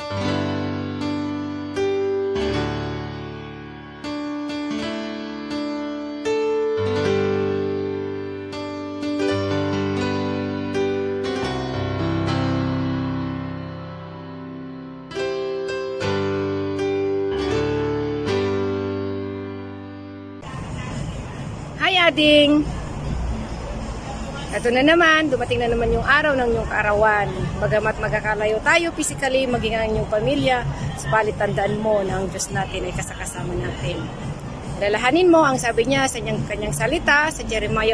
Hi ading! Ito na naman, dumating na naman yung araw ng iyong kaarawan. Bagamat magkakalayo tayo physically, maging ang inyong pamilya, subalit tandaan mo na ang Diyos natin ay kasakasama natin. Lalahanin mo ang sabi niya sa kanyang salita sa Jeremiah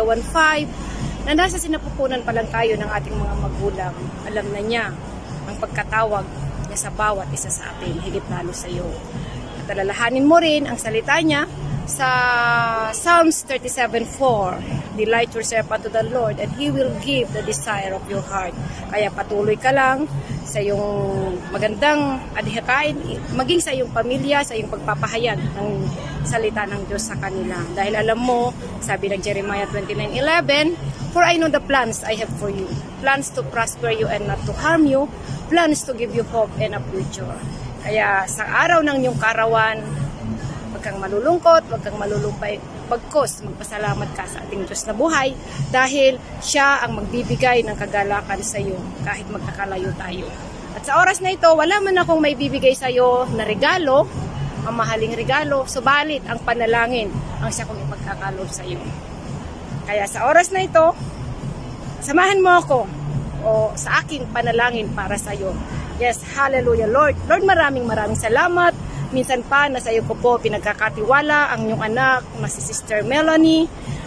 1:5 na nasa sinapupunan pa lang tayo ng ating mga magulang. Alam na niya ang pagkatawag niya sa bawat isa sa atin, higit lalo sa iyo. At lalahanin mo rin ang salita niya sa Psalms 37:4, delight yourself unto the Lord and He will give the desire of your heart. Kaya patuloy ka lang sa iyong magandang adhikain, maging sa iyong pamilya, sa iyong pagpapahayag ng salita ng Diyos sa kanila. Dahil alam mo, sabi ng Jeremiah 29:11, for I know the plans I have for you, plans to prosper you and not to harm you, plans to give you hope and a future. Kaya sa araw ng iyong kaarawan, huwag kang malulungkot, huwag kang malulumpay, bagkos magpasalamat ka sa ating Diyos na buhay dahil siya ang magbibigay ng kagalakan sa iyo kahit magkakalayo tayo. At sa oras na ito, wala man akong may bibigay sa iyo na regalo, ang mahaling regalo, subalit ang panalangin ang siya kong ipagkakalob sa iyo. Kaya sa oras na ito, samahan mo ako o sa aking panalangin para sa iyo. Yes, hallelujah Lord. Lord, maraming salamat. Minsan pa, nasa iyo ko po pinagkakatiwala ang inyong anak na si Sister Melanie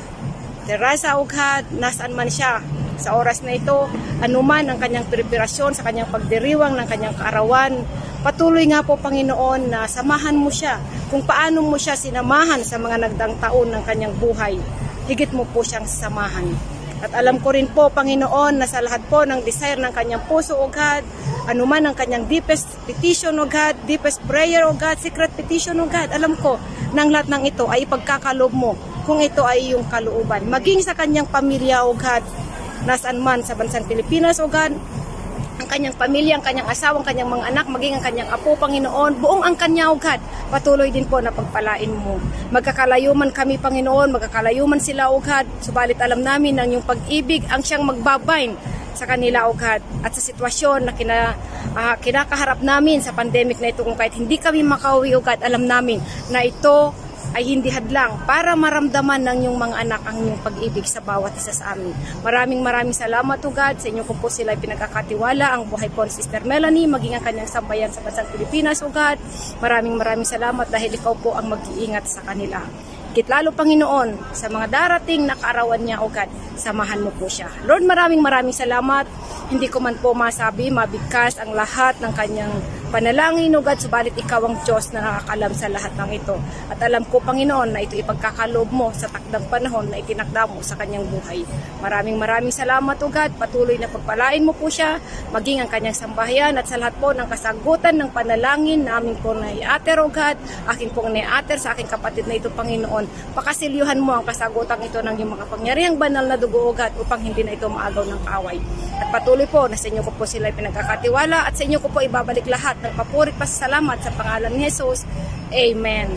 Teresa Ugad, nasaan man siya sa oras na ito, anuman ang kanyang preparasyon sa kanyang pagdiriwang ng kanyang kaarawan. Patuloy nga po Panginoon na samahan mo siya kung paano mo siya sinamahan sa mga nagdaang taon ng kanyang buhay. Higit mo po siyang samahan. At alam ko rin po Panginoon na sa lahat po ng desire ng kanyang puso o God, anuman ang kanyang deepest petition o God, deepest prayer o God, secret petition o God, alam ko ng lahat ng ito ay ipagkakalob mo kung ito ay iyong kalooban. Maging sa kanyang pamilya o God, nasaan man sa bansang Pilipinas o God, ang kanyang pamilya, ang kanyang asawa, ang kanyang mga anak, maging ang kanyang apo, Panginoon, buong ang kanya, O God, patuloy din po na pagpalain mo. Magkakalayo man kami, Panginoon, magkakalayo man sila, O God, subalit alam namin ng iyong pag-ibig ang siyang magbabind sa kanila, O God, at sa sitwasyon na kinakaharap namin sa pandemic na ito, kung kahit hindi kami makauwi, O God, alam namin na ito ay hindi hadlang para maramdaman ng iyong mga anak ang iyong pag-ibig sa bawat isa sa amin. Maraming salamat O God, sa inyo ko po sila pinagkakatiwala, ang buhay po ni Sister Melanie, maging ang kanyang sambayan sa bansang Pilipinas O God. Maraming salamat dahil ikaw po ang mag-iingat sa kanila. Higit lalo Panginoon, sa mga darating na kaarawan niya O God, samahan mo po siya. Lord, maraming salamat. Hindi ko man po masabi, mabigkas ang lahat ng kanyang panalangin o God, subalit ikaw ang Diyos na nakakalam sa lahat ng ito. At alam ko Panginoon na ito ipagkakalob mo sa takdang panahon na itinakda mo sa kanyang buhay. Maraming salamat o God, patuloy na pagpalain mo po siya, maging ang kanyang sambahayan at sa lahat po ng kasagutan ng panalangin namin po na i-ater o God, aking pong na-ater sa aking kapatid na ito Panginoon. Pakasilyuhan mo ang kasagutan ito ng iyong makapangyarihang banal na dugo o God upang hindi na ito maagaw ng kaaway. At patuloy po na sa inyo ko po sila pinagkakatiwala at sa inyo ko po ibabalik lahat ng papuri pasasalamat sa pangalan ni Jesus. Amen.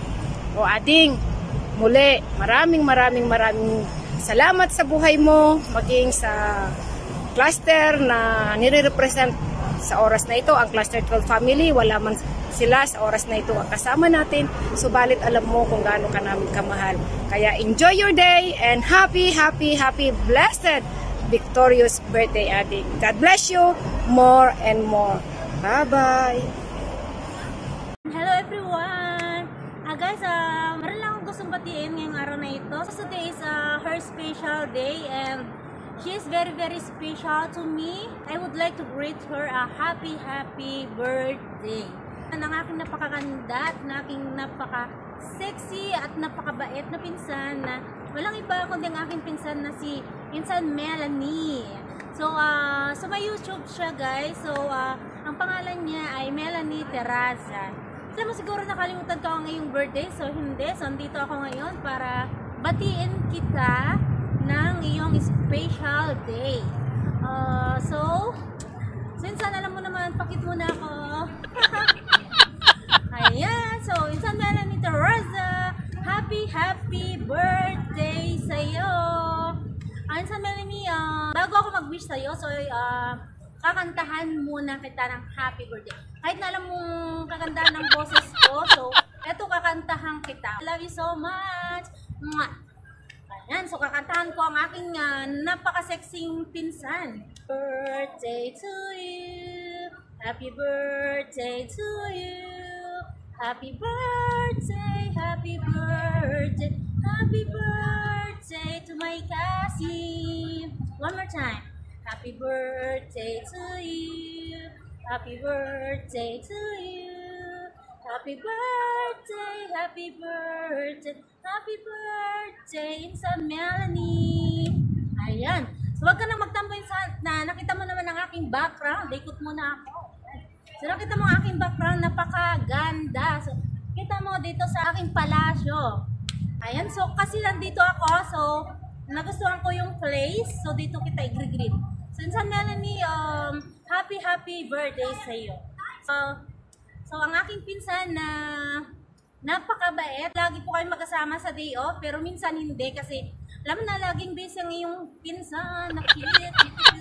O ading, muli, maraming salamat sa buhay mo, maging sa cluster na nire-represent sa oras na ito, ang cluster 12 family, wala man sila sa oras na ito ang kasama natin, subalit alam mo kung gaano ka namin kamahal. Kaya enjoy your day and happy, blessed, victorious birthday, ading. God bless you more and more. Bye-bye! Hello everyone! Guys, meron lang akong gustong batiin ngayong araw na ito. So today is her special day and she is very special to me. I would like to greet her a happy birthday. Ang aking napakaganda at aking napaka-sexy at napakabait na pinsan na walang iba kundi ang aking pinsan na si Pinsan Melanie. So, sa may YouTube siya guys. So, ang pangalan niya ay Melanie Teresa. Alam mo siguro nakalimutan ko ang ngayong birthday. So, hindi. So, andito ako ngayon para batiin kita ng iyong special day. So, since alam mo naman, pakit mo na ako. happy birthday sa'yo. Ayun sa Melanie, bago ako mag-wish sa'yo, so kakantahan muna kita ng happy birthday. Kahit na alam mong kakantahan ng boses ko, so eto kakantahan kita. I love you so much. Mwah! Ayan, so kakantahan ko ang aking napaka-sexing pinsan. Birthday to you. Happy birthday to you. Happy birthday, happy birthday, happy birthday to my Cassie. One more time. Happy birthday to you. Happy birthday to you. Happy birthday, happy birthday, happy birthday, Insan Melanie. Ayan. So, huwag ka na magtampo na nakita mo naman ang aking background. Ikot muna ako. So, nakita mo ang aking background, napakaganda. So, kita mo dito sa aking palasyo. Ayan, so kasi nandito ako, so nagustuhan ko yung place. So, dito kita i-greet. So, Insan Melanie, happy birthday sa iyo. So, ang aking pinsan na napakabait. Lagi po kayo magkasama sa day off, pero minsan hindi kasi alam na laging busy ang iyong pinsan. Nakikita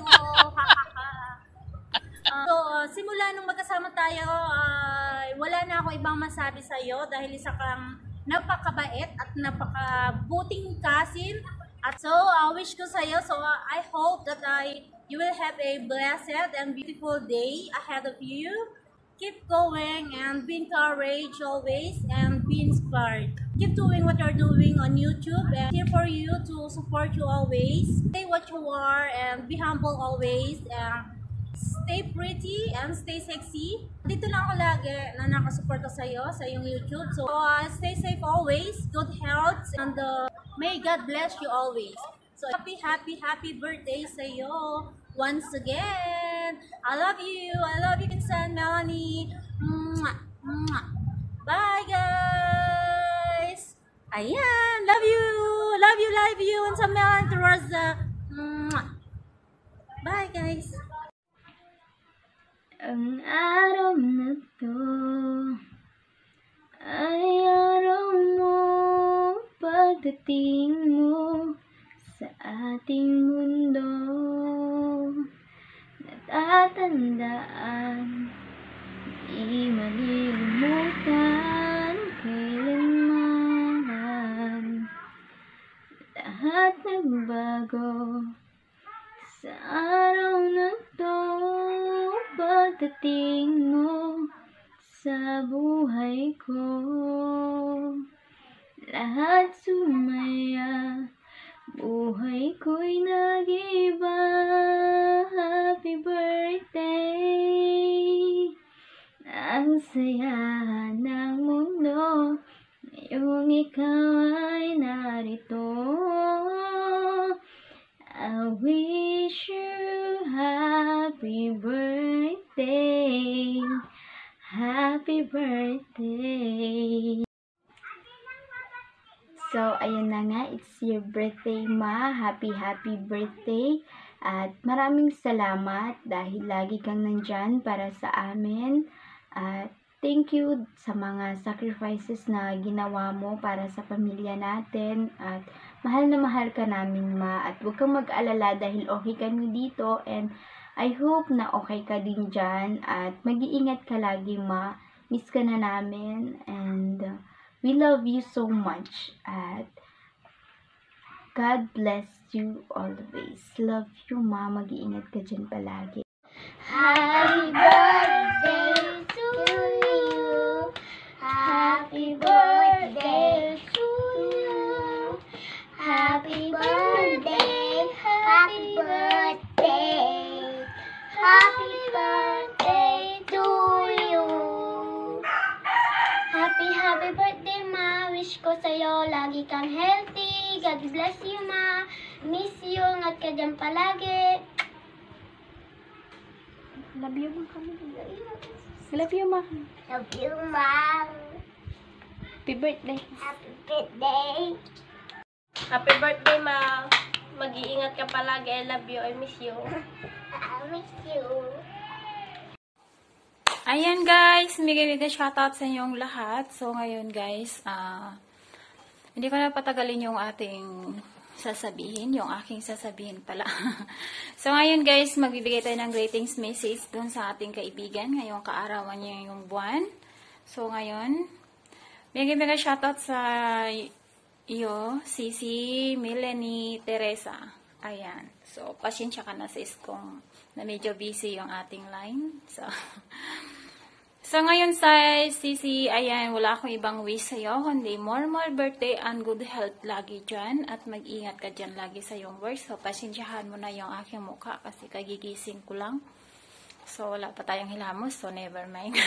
So, simula nung magkasama tayo, wala na ako ibang masabi sa iyo dahil isa kang napakabait at napakabuting cousin. At so, wish ko sa iyo, so I hope that you will have a blessed and beautiful day ahead of you. Keep going and be encouraged always and be inspired. Keep doing what you're doing on YouTube and here for you to support you always. Stay what you are and be humble always and stay pretty and stay sexy. Dito lang ako lagi na nakasuporta sa iyo sa iyong YouTube. So stay safe always, good health, and may God bless you always. So happy birthday sa iyo once again. I love you, Insan Melanie. Mwah, mwah. Bye guys. Ayan, love you, Insan Melanie towards the. Mwah. Bye guys. Ang araw na to ay araw mo, pagdating mo sa ating mundo. Natatandaan, di malilimutan kailanman. Lahat nagbago sa araw na to, pagdating mo sa buhay ko. Lahat sumaya, buhay ko'y nag-iba. Happy birthday, ang saya ng mundo ngayong ikaw ay narito. I wish you happy birthday, happy birthday. So, ayun na nga, it's your birthday, Ma. Happy birthday. At maraming salamat dahil lagi kang nandyan para sa amin. At thank you sa mga sacrifices na ginawa mo para sa pamilya natin. At mahal na mahal ka namin, Ma. At huwag kang mag-alala dahil okay kami dito. And I hope na okay ka din dyan. At mag-iingat ka lagi, Ma. Miss ka na namin. And we love you so much. At God bless you always. Love you, Ma. Mag-iingat ka dyan palagi. Happy birthday to you. Happy birthday to you. Happy birthday. Happy birthday. Happy birthday to you. Happy birthday, Ma. Wish ko sa'yo lagi kang healthy. God bless you, Ma. Miss you. Ingat ka dyan palagi. Love you, Ma. Love you, Ma. Love you, Mom. Happy birthday. Happy birthday. Happy birthday, Ma. Mag-iingat ka palagi. I love you. I miss you. I miss you. Ayan guys, mega shoutout sa inyong lahat. So ngayon guys, Hindi ko na patagalin yung ating sasabihin, yung aking sasabihin pala. So ngayon guys, magbibigay tayo ng greetings message dun sa ating kaibigan. Ngayong kaarawan niya yung buwan. So ngayon, mega shoutout sa iyo, Sisi, Melanie, Teresa. Ayan. So, pasensya ka na sis kung na medyo busy yung ating line. So ngayon sa Sisi, ayan, wala akong ibang wish sa'yo, kundi more birthday and good health lagi dyan. At mag-ingat ka dyan lagi sa iyong work. So, pasensyahan mo na yung aking mukha kasi kagigising ko lang. So, wala pa tayong hilamos, so never mind.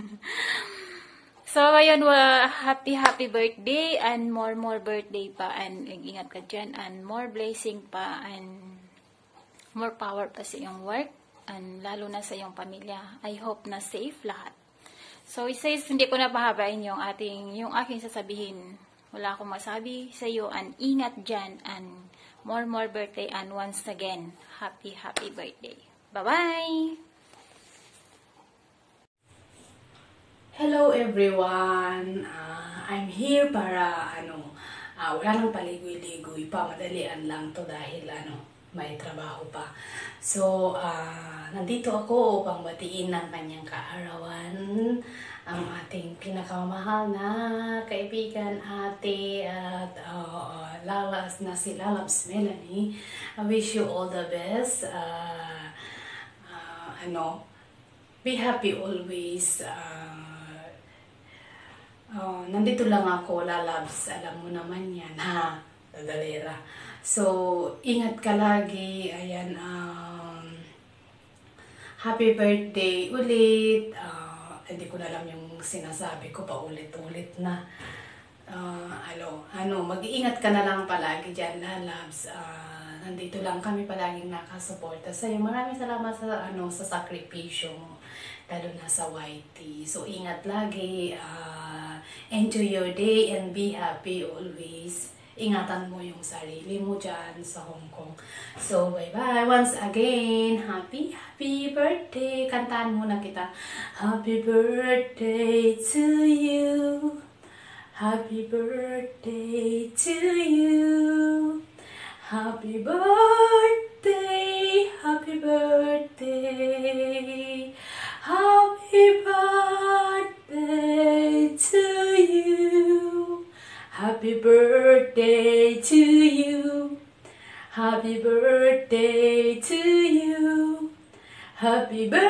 So, ayun, happy birthday and more birthday pa. And mag-ingat ka dyan and more blessing pa and more power pa sa iyong work. And lalo na sa iyong pamilya. I hope na safe lahat. So, sis, hindi ko na pahabain yung aking sasabihin. Wala akong masabi sa iyo and ingat dyan and more birthday and once again, happy birthday. Bye-bye! Hello everyone! I'm here para wala nang paligoy-ligoy pa, madalian lang to dahil may trabaho pa. So, nandito ako upang batiin ng kanyang kaarawan ang ating pinakamahal na kaibigan, ate, at si Lalabs Melanie. I wish you all the best. Be happy always. Nandito lang ako, Lalabs. Alam mo naman yan, ha? Dadalera. So, ingat ka lagi. Ayan, happy birthday ulit. Hindi ko na alam yung sinasabi ko pa ulit-ulit na. Mag-iingat ka na lang palagi dyan, Lalabs. Nandito lang kami palaging nakasuporta sa'yo. Maraming salamat sa sakripisyo mo, lalo na sa YT. So, ingat lagi. Enjoy your day and be happy always. Ingatan mo yung sarili mo dyan sa Hong Kong. So, bye-bye. Once again, happy birthday. Kantaan muna kita. Happy birthday to you. Happy birthday to you. Happy birthday. Happy birthday. Happy birthday to you. Happy birthday to you. Happy birthday to you. Happy birthday.